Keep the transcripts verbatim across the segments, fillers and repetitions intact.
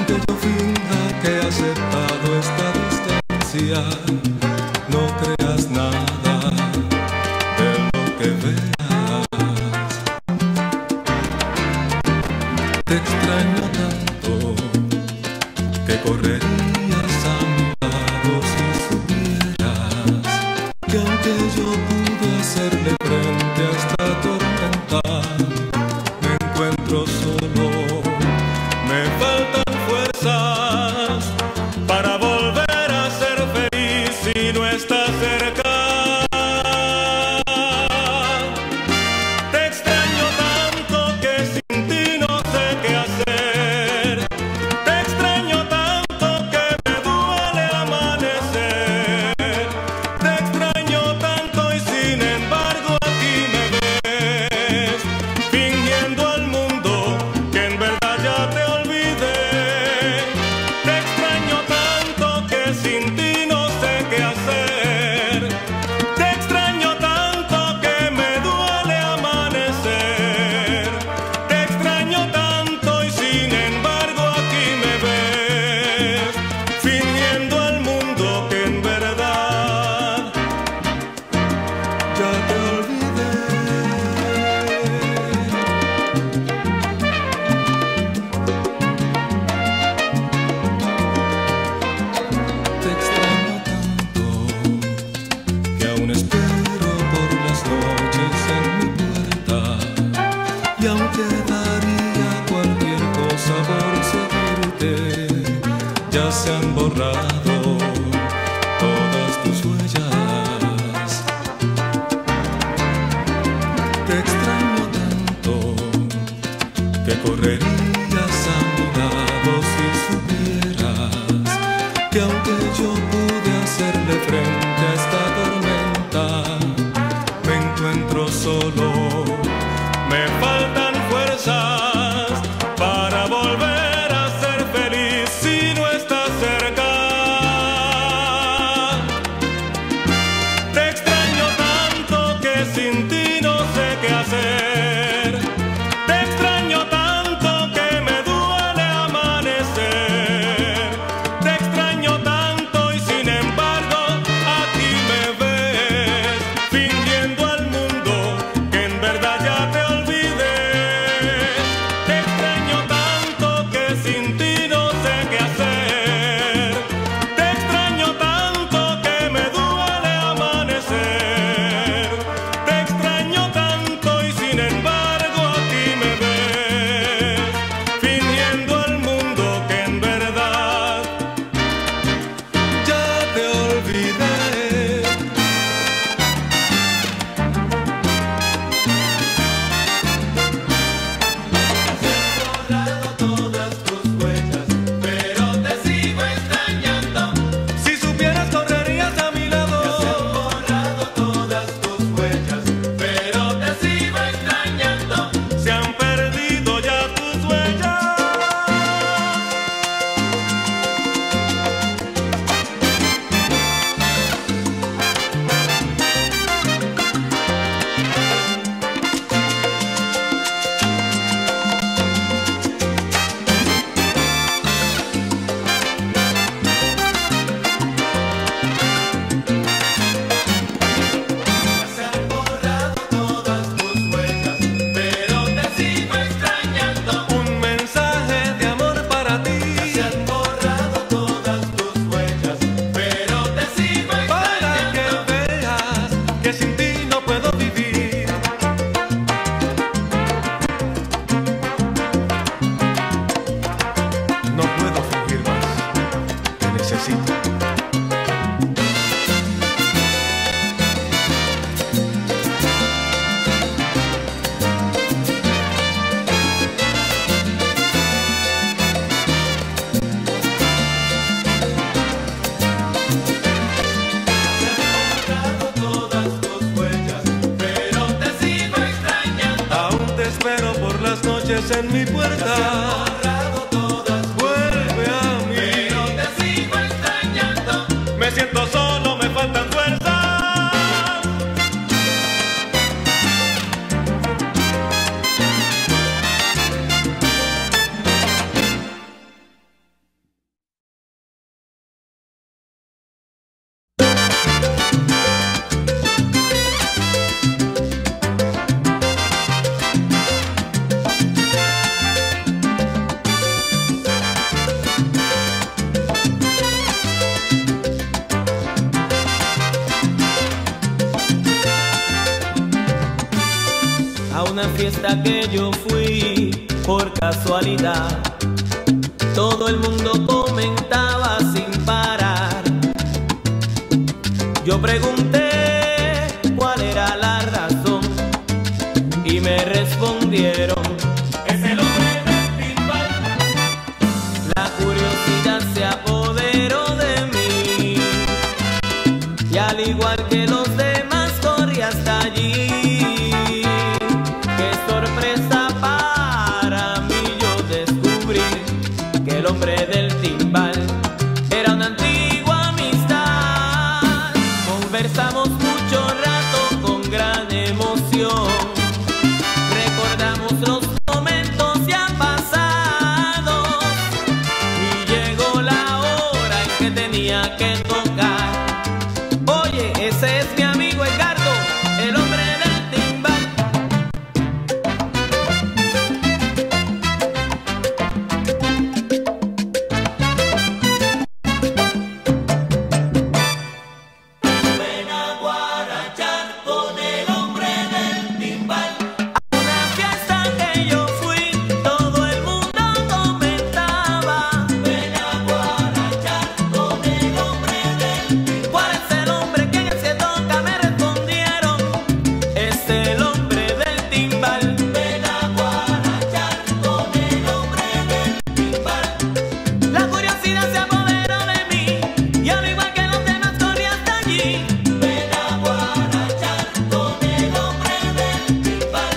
aunque yo finja que he aceptado esta distancia, no creas nada de lo que veas. Te extraño tanto que correrías a mi lado si supieras que aunque yo pude hacerle frente a esta tormenta, me encuentro solo. Me faltan fuerzas para volver a ser feliz si no estás cerca. Te extraño tanto que sin ti no sé qué hacer. Te extraño tanto que me duele amanecer. Te extraño tanto y sin embargo aquí me ves, fingiendo al mundo que en verdad ya te olvidé. Te extraño tanto que sin ti no sé qué hacer. Te extraño tanto que me duele amanecer. Te extraño tanto y sin embargo aquí me ves, fingiendo al mundo que en verdad ya te olvidé. Te extraño tanto que aún espero por las noches en mi puerta, y aunque daría cualquier cosa por seguirte, ya se han borrado todas tus huellas. Te extraño tanto que correrías a mi lado si supieras que aunque yo pude hacerle frente a esta tormenta, me encuentro solo. Me faltan fuerzas para volver a ser feliz si no estás cerca. Te extraño tanto que sin ti no sé qué hacer. Te extraño tanto que me duele amanecer. Te extraño tanto y sin embargo aquí me ves, fingiendo al mundo que en verdad ya te olvidé. Te extraño tanto que sin ti no sé qué hacer. Te extraño tanto que me duele amanecer. Te extraño tanto y sin embargo aquí me ves, fingiendo al mundo que en verdad ya te olvidé. Borrado todas tus huellas, pero te sigo extrañando. Si supieras correrías a mi lado. Borrado todas tus huellas, pero te sigo extrañando. Se han perdido ya tus huellas. Se han borrado todas tus huellas, pero te sigo extrañando. Un mensaje de amor para ti, Se han borrado todas tus huellas, pero te sigo para que extrañando. veas que sin ti no puedo vivir. No puedo fingir más, te necesito. Borrado todas tus huellas, pero te sigo extrañando. Aún te espero por las noches en mi puerta. Borrado todas, Vuelve a mí. pero te sigo extrañando. Me siento solo, me faltan fuerzas. fiesta que yo fui por casualidad, todo el mundo comentaba sin parar. Yo pregunté cuál era la razón y me respondieron: es el hombre del timbal. La curiosidad se apoderó de mí y al igual que los demás corrí hasta allí. Qué sorpresa para mí yo descubrir que el hombre del timbal era una antigua amistad. Conversamos mucho rato con gran emoción, recordamos los momentos ya pasados y llegó la hora en que tenía que tocar. Oye, ese es mi amigo Edgardo, el hombre del timbal. Ven a guarachar con el hombre del timbal. Una fiesta que yo fui, todo el mundo comentaba: Ven a guarachar con el hombre del timbal. ¿cuál es el hombre que en el se toca? Me respondieron: es el hombre del timbal. Ven a guarachar con el hombre del timbal. La curiosidad se apoderó de mí y al igual que los demás corrí hasta allí. Ven a guarachar con el hombre del timbal.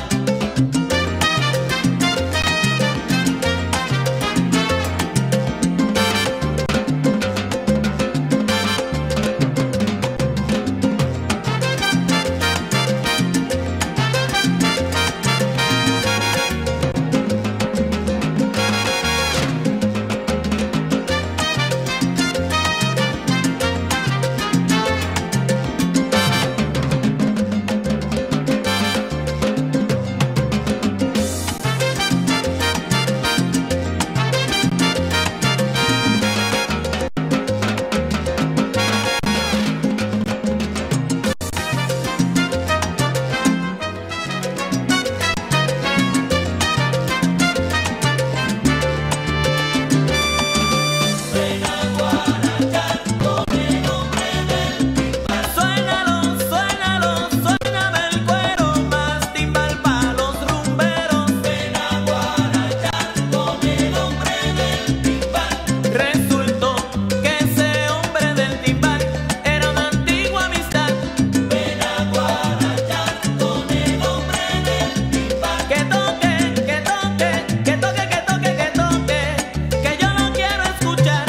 Ven a guarachar con el hombre del timbal. Suénalo, suénalo, suéname el cuero, más timbal pa' los rumberos. Ven a guarachar con el hombre del timbal. Resultó que ese hombre del timbal era una antigua amistad. Ven a guarachar con el hombre del timbal. Que toque, que toque, que toque, que toque, que toque, que yo no quiero escuchar.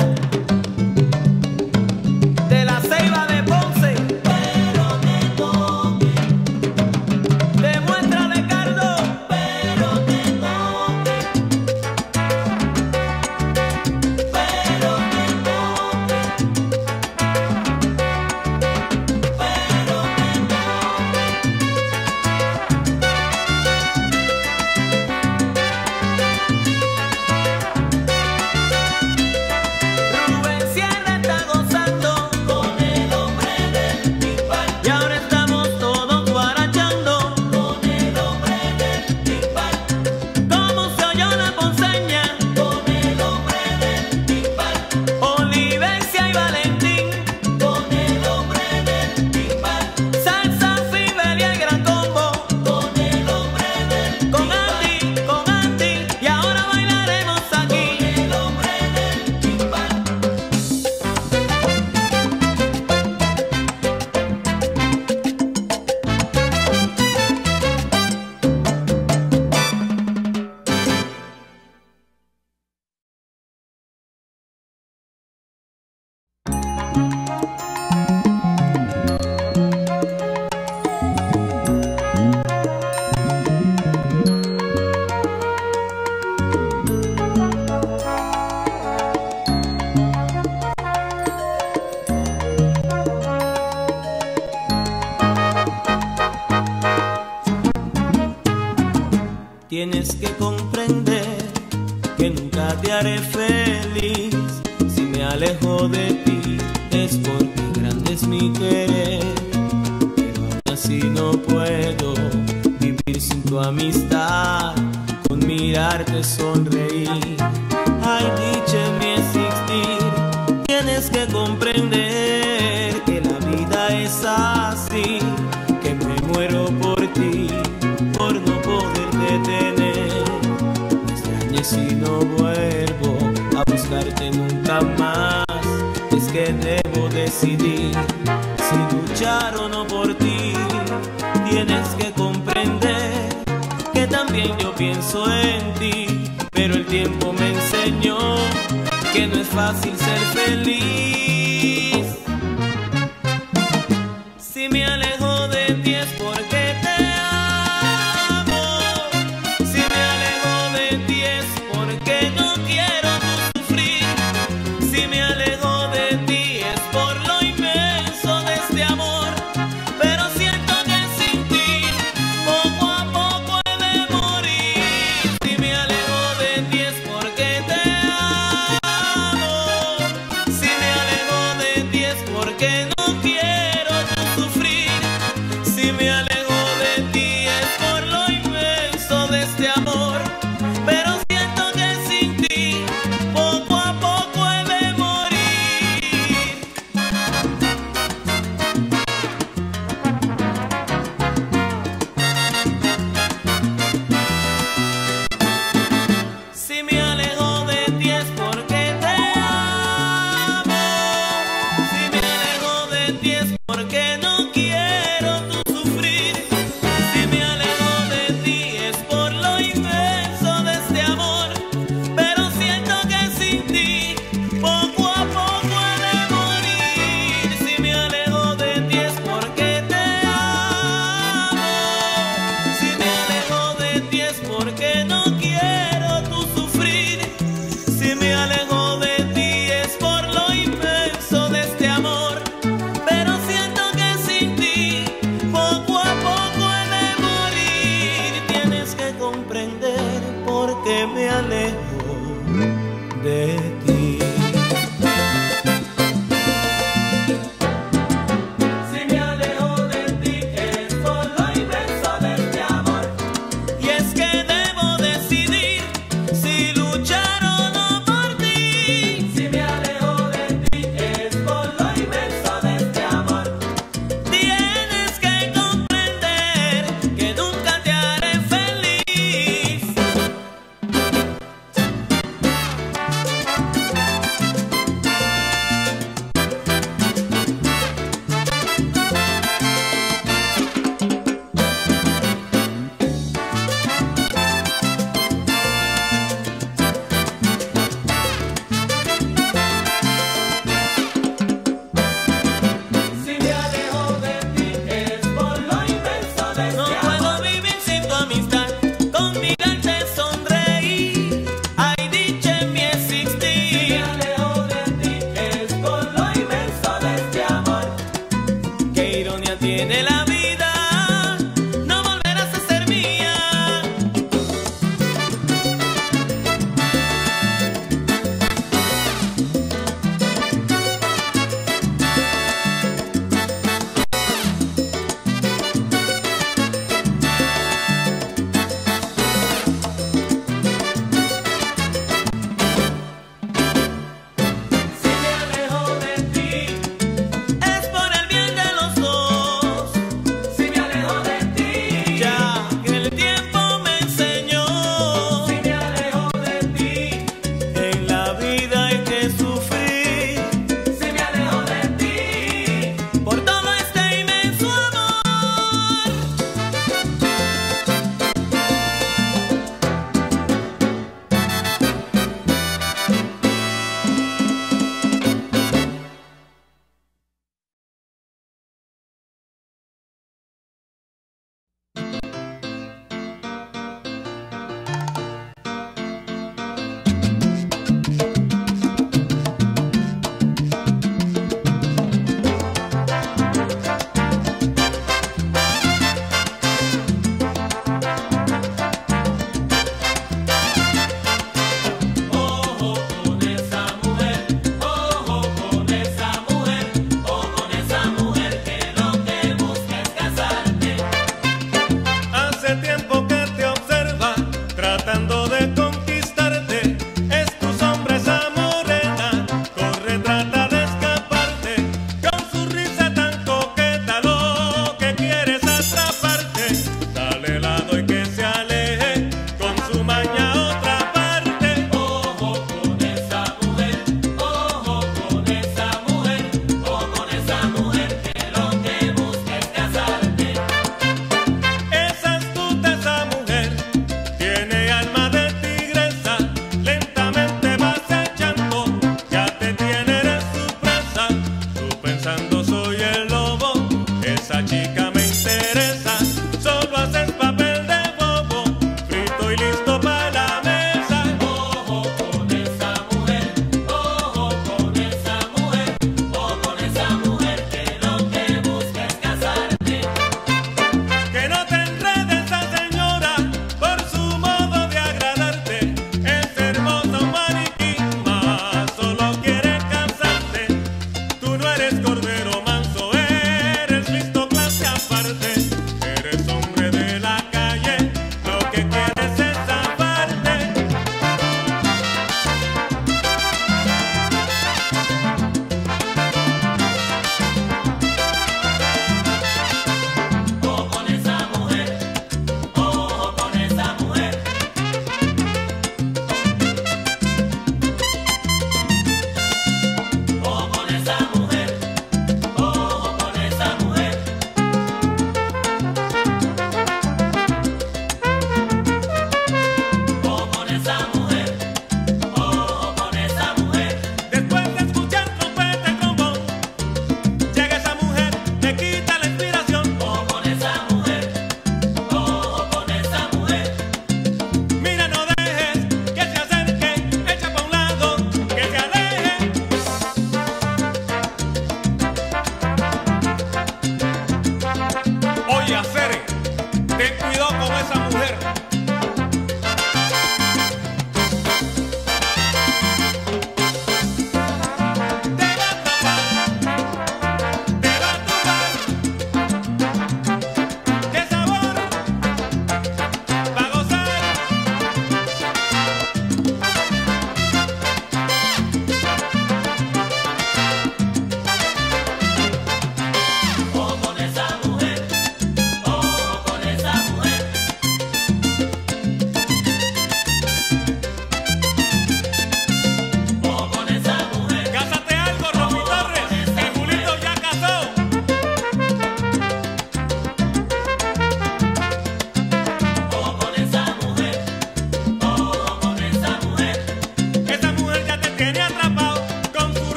De la Ceiba de Ponce, Pero que toque, demuéstrale Cardo. pero que toque, pero que toque, pero que Rubén Sierra está gozando con el hombre del timbal. y ahora estamos todos guarachando. Con el hombre del timbal. Como se oyó la ponceña, Con el hombre del timbal. Olivencia y Valentín, Con el hombre del timbal. Salsa, Fibel y el Gran Combo, Con el hombre del con Andy, con Andy, y ahora bailaremos aquí. el hombre del timbal. Tienes que comprender que nunca te haré feliz. Si me alejo de ti es porque grande es mi querer, pero aún así no puedo vivir vivir sin tu amistad, con mirarte sonreír. Hay dicha en mi existir, tienes que comprender que la vida es así, que me muero por ti, por no poder detener. Me extrañes si no vuelvo a buscarte nunca más. Es que debo decidir si luchar o no por ti. Tienes que comprender que también yo pienso en ti, pero el tiempo me enseñó que no es fácil ser feliz. Si me alejo de ti es porque te amo. Si me alejo de ti es porque no quiero tú sufrir. Si me alejo de ti es por lo inmenso de este amor. Pero siento que sin ti poco a poco he de morir. Si me alejo de ti es porque te amo. Si me alejo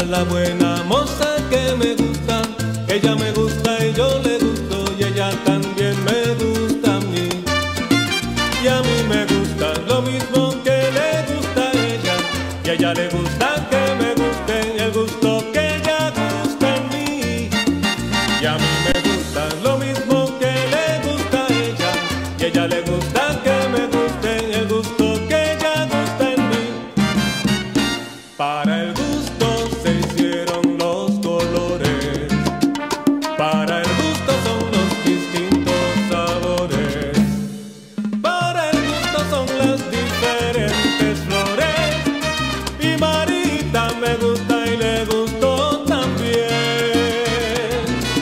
la buena moza que me gusta, ella me gusta y yo le gusto, y ella también me gusta a mí. Y a mí me gusta lo mismo que le gusta a ella, y a ella le gusta que me guste el gusto que ella gusta en mí. Y a mí me gusta lo mismo que le gusta a ella, y a ella le gusta que me guste el gusto que ella gusta en mí. Para el gusto se hicieron los colores, para el gusto son los distintos sabores, para el gusto son las diferentes flores, y Marita me gusta y le gustó también.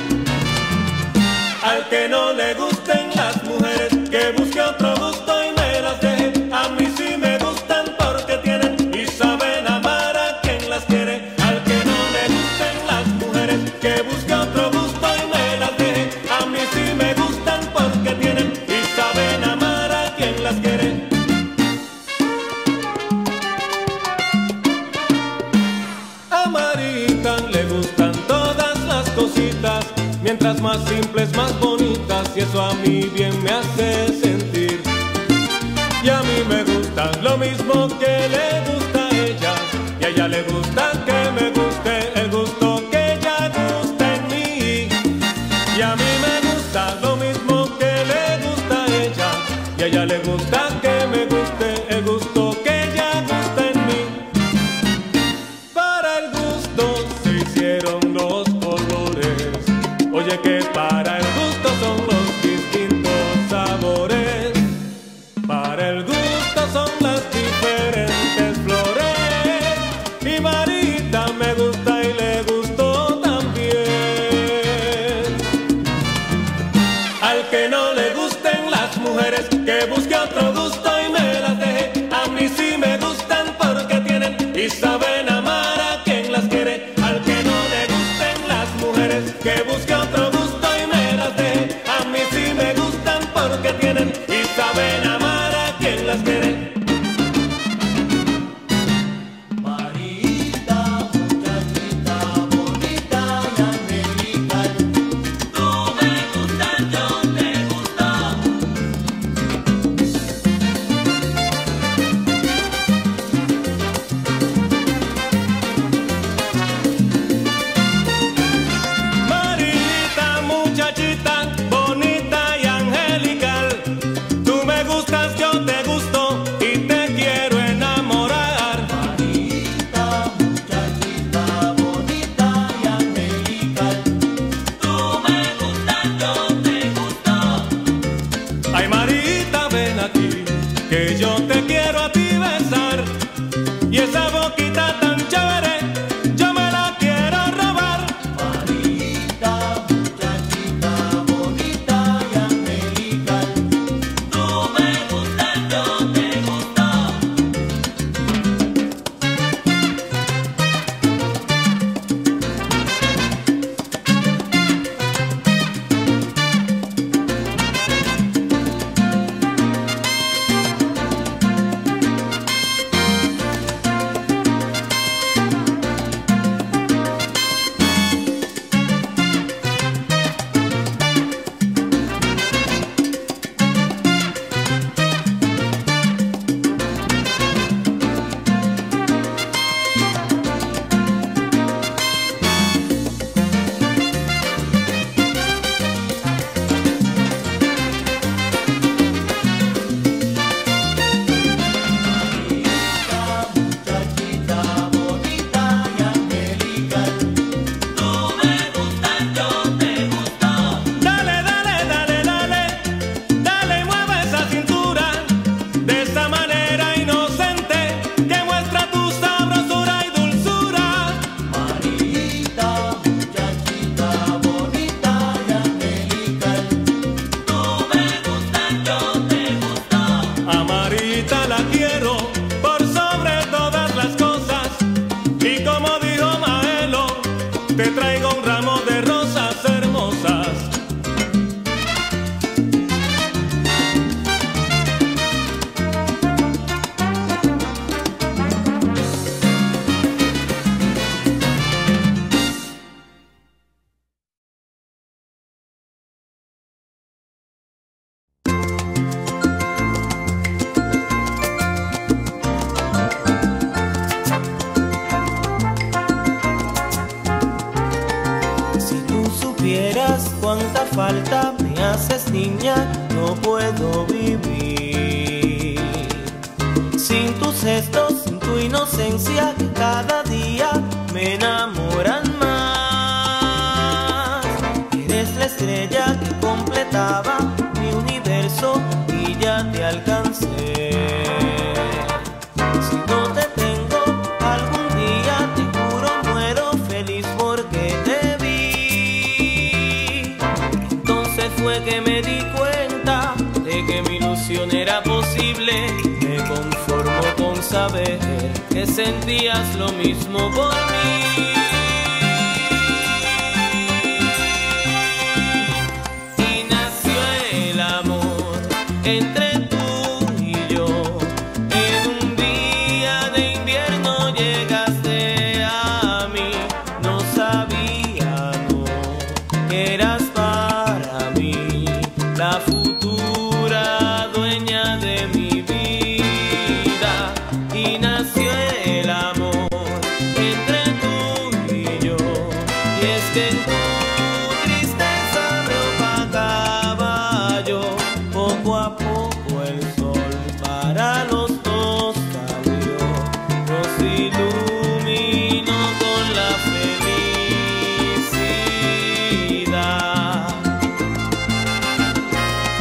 Al que no le gusten las mujeres, que busque otro gusto y me las deje. A mí sí me gustan porque tienen y saben amar a quien las quiere. Al que no le gusten las mujeres, que busque otro gusto y me las deje. A mí sí me gustan porque tienen y saben amar a quien las quiere. A Marita le gustan todas las cositas, mientras más simples, más bonitas, y eso a mí bien me hace sentir. Y a mí me gusta lo mismo que le gusta a ella, y a ella le gusta que me guste el gusto que ella gusta en mí. Y a mí me gusta lo mismo que le gusta a ella, y a ella le gusta que me guste el gusto que ella gusta en mí. Para el gusto se hicieron los colores, oye que para el gusto son los distintos sabores, para el gusto son las diferentes flores, y Marita me gusta y le gustó también. Al que no le gusten las mujeres, que busque otro gusto y me las deje. A mí sí me gustan porque tienen y saben amar a quien las quiere. Al que no le gusten las mujeres, que busque otro gusto falta, me haces niña, no puedo vivir sin tus gestos, sin tu inocencia, que cada día me enamoran más. Eres la estrella que completaba mi universo y ya te alcancé. Si no te tengo, algún día te juro muero feliz porque te vi. Entonces fue que me di cuenta de que mi ilusión era posible. Me conformo con saber que sentías lo mismo por mí. Y nació el amor entre tú y yo. En un día de invierno llegaste a mí. No sabía, no, que eras para mí la futura dueña de mi vida. Y nació el amor entre tú y yo. Y es que en tu tristeza me opacaba yo. Poco a poco el sol para los dos salió. Nos iluminó con la felicidad.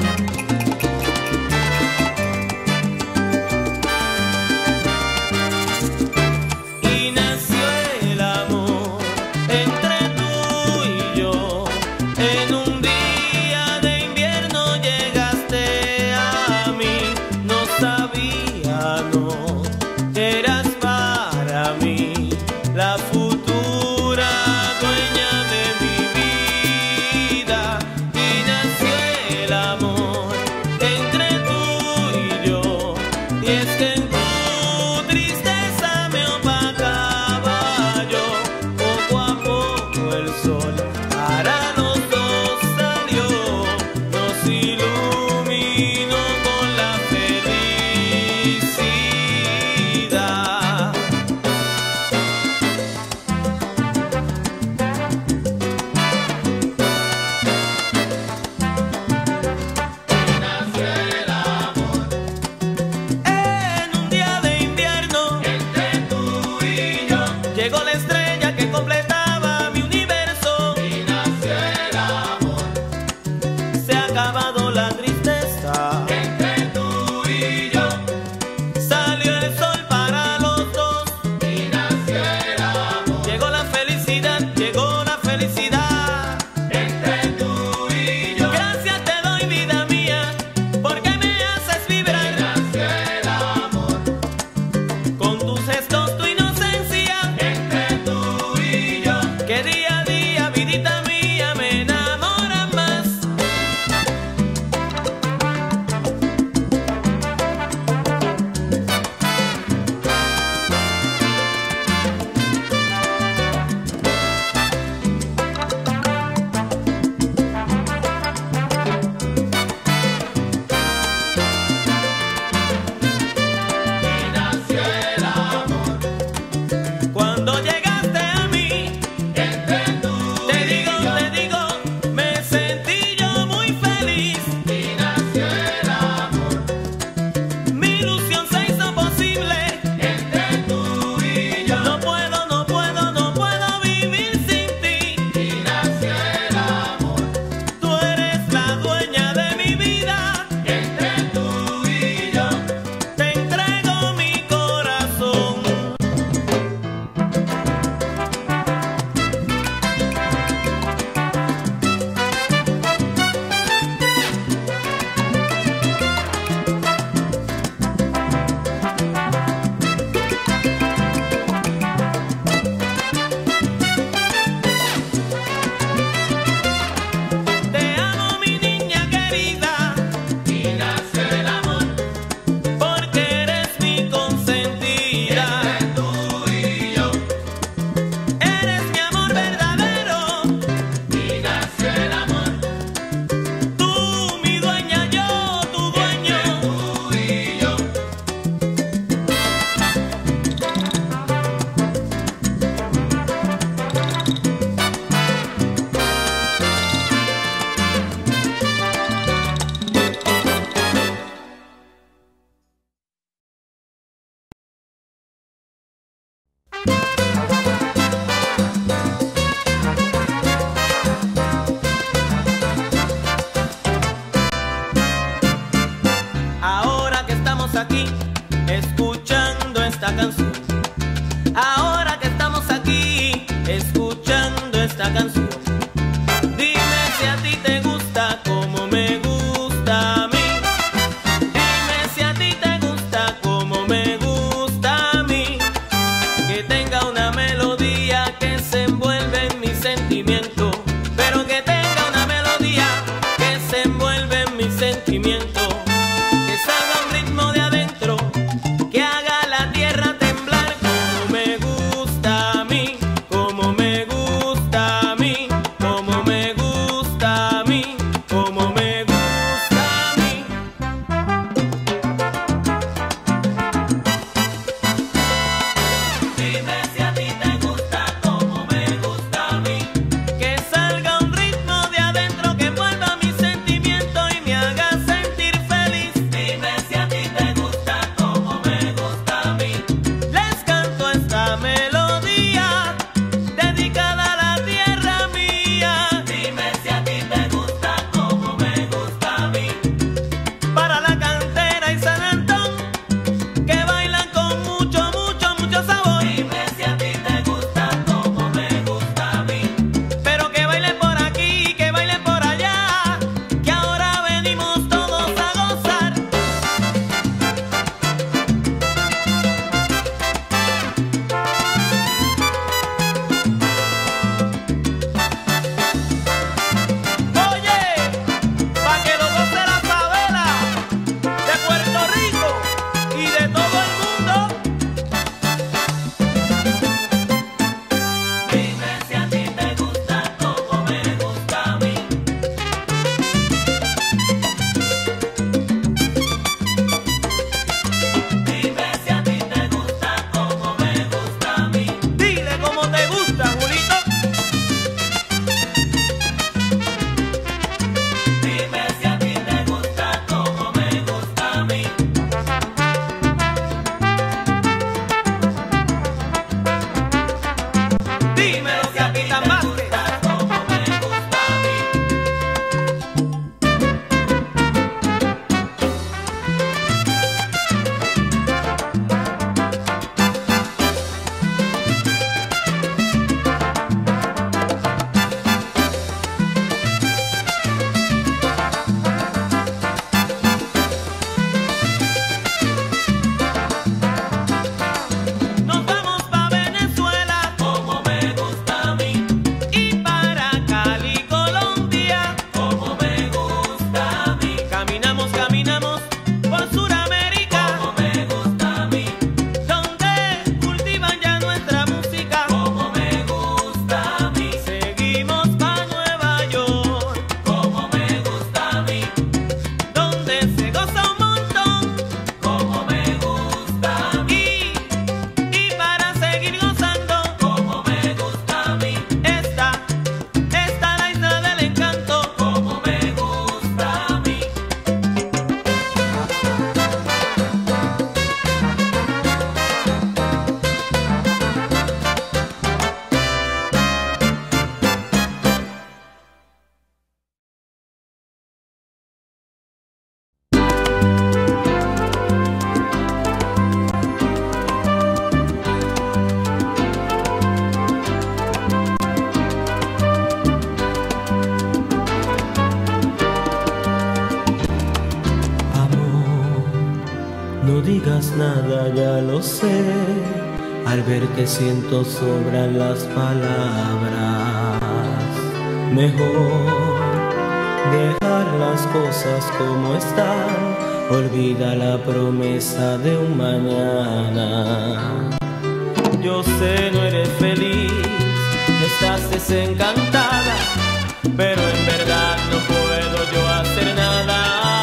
digas nada, ya lo sé. Al verte siento sobran las palabras. Mejor dejar las cosas como están. Olvida la promesa de un mañana. Yo sé no eres feliz, estás desencantada, pero en verdad no puedo yo hacer nada.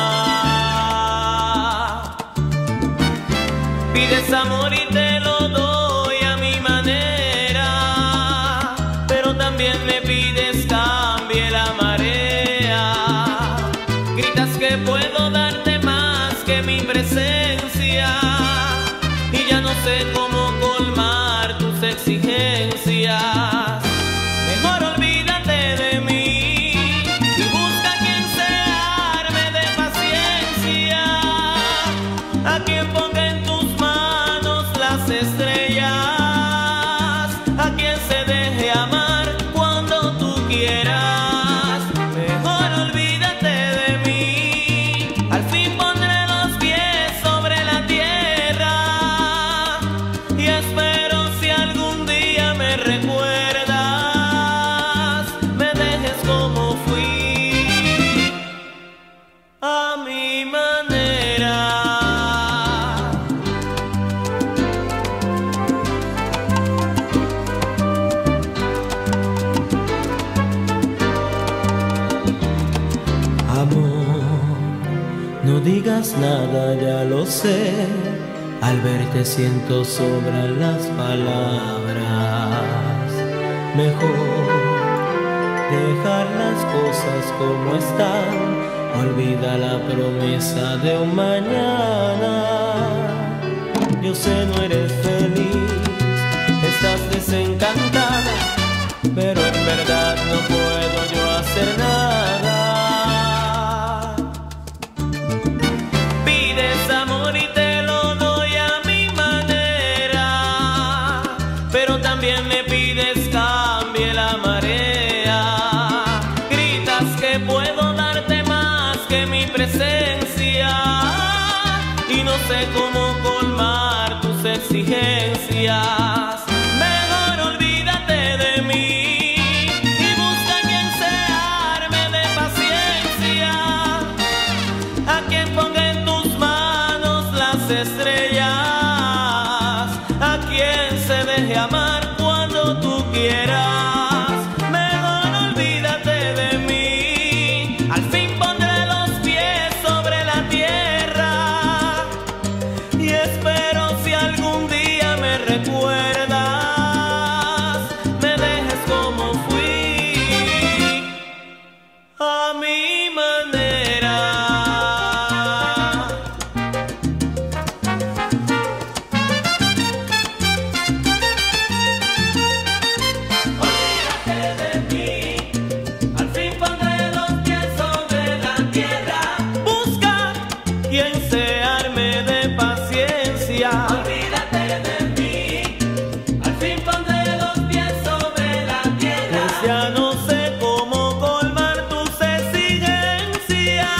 Pides amor y te lo doy a mi manera, pero también me pides cambie la marea. Gritas que puedo darte más que mi presencia y ya no sé cómo colmar tus exigencias. Mejor olvídate de mí y busca quien se arme de paciencia, a quien ponga en tus manos las estrellas, a quien se deje amar cuando tú quieras. Mejor olvídate de mí, al fin pondré los pies sobre la tierra y espero si algún día me recuerdas, me dejes como fui, a mi manera. Amor, no digas nada, ya lo sé. Al verte siento sobran las palabras. Mejor dejar las cosas como están. Olvida la promesa de un mañana. Yo sé no eres feliz, estás desencantada, pero en verdad no puedo yo hacer nada. Pides amor y te lo doy a mi manera, pero también me pides cambie la marea. Gritas que puedo darte más que mi presencia y no sé cómo colmar tus exigencias. Mejor olvídate de mí y busca quien se arme de paciencia, a quien ponga en tus manos las estrellas, a quien se deje amar cuando tú quieras. Mejor olvídate de mí, al fin pondré los pies sobre la tierra y espero si algún día me recuerdas, me dejes como fui, a mi manera. Olvídate de mí, al fin pondré los pies sobre la tierra. Busca quien se arme de paciencia. Olvídate de mí, al fin pondré los pies sobre la tierra. Pues ya no sé cómo colmar tus exigencias.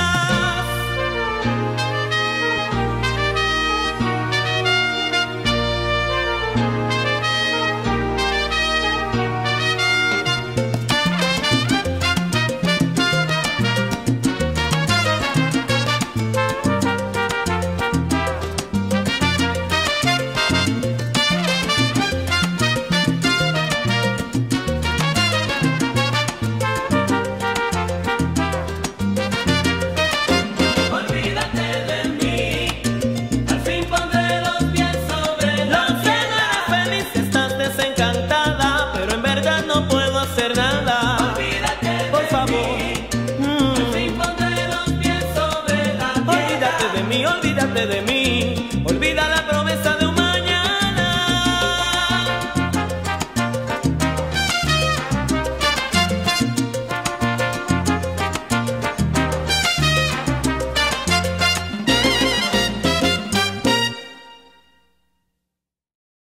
Olvídate de mí, al fin pondré los pies sobre la tierra. Feliz, estás desencantada, pero en verdad no puedo hacer nada. Olvídate por favor. Mm. Al fin pondré los pies sobre la tierra. Olvídate de mí, olvídate de mí.